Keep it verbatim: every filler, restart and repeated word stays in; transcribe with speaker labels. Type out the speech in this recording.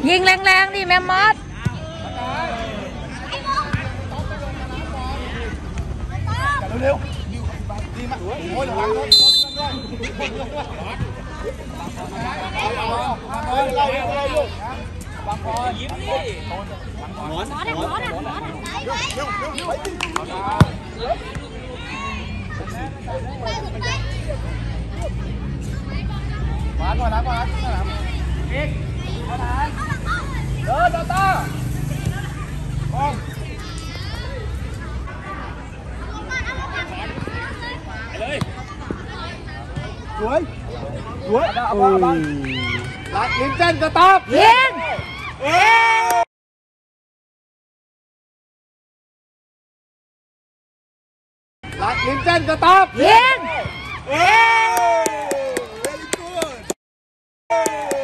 Speaker 1: ยิงแรงๆดิแม่มด
Speaker 2: เร็วๆดีมากโอ้ยระวังด้วยบางพอยิ้มดิหมอนหมอนหมอนหมอนเร็วเร็วเร็วมาก่อนนะก่อนนะเอกมาทานเดินต่อต่อมองเลยสวยสวยเอาบ้าบ้าลักลิ้นเส้นจะตอบ
Speaker 1: ยิง
Speaker 2: ลักลิ้นเส้นจะตอบ
Speaker 1: ยิง
Speaker 2: เอ้ย very good